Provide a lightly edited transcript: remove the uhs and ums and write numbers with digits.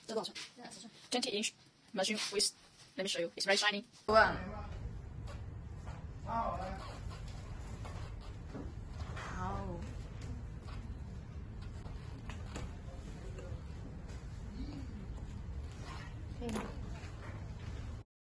这多少寸 ？20-inch machine with, let me show you. It's very shiny. One.